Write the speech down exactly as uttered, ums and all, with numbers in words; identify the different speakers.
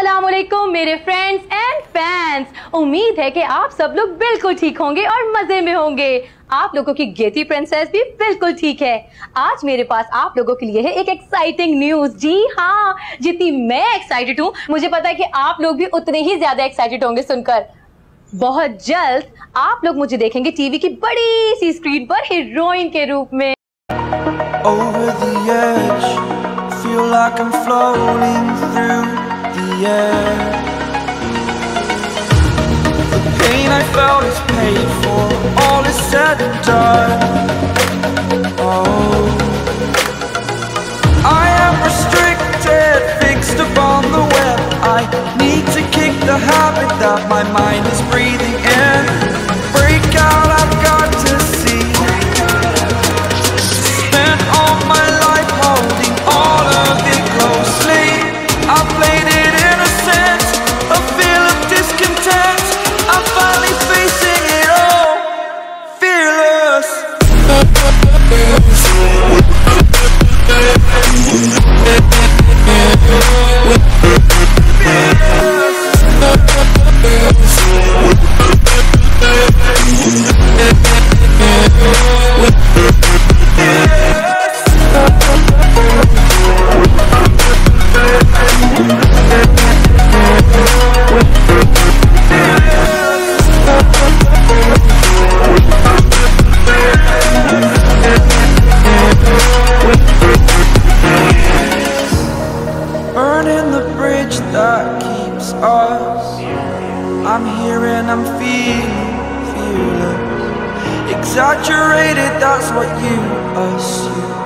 Speaker 1: अस्सलामुअलैकुम मेरे friends and fans. उम्मीद है कि आप सब लोग बिल्कुल ठीक होंगे और मजे में होंगे। आप लोगों की गेटी प्रिंसेस भी बिल्कुल ठीक है। आज मेरे पास आप लोगों के लिए है एक एक्साइटिंग न्यूज। जी हाँ, जितनी मैं एक्साइटेड हूँ मुझे पता है कि आप लोग भी उतने ही ज्यादा एक्साइटेड होंगे सुनकर। बहुत जल्द आप लोग मुझे देखेंगे टीवी की बड़ी सी स्क्रीन पर हीरोइन के रूप में।
Speaker 2: Over the edge, feel like I'm floating through the air. The pain I felt is paid for, all is said and done. Oh, I am restricted, fixed upon the web. I need to kick the habit that my mind is breathing in. Break out, I've got to see. Spent all my life holding all of it closely. I played it innocent, a feel of discontent. I'm finally facing it all, fearless. Burning the bridge that keeps us. I'm here and I'm feeling fearless. Exaggerated, that's what you assume.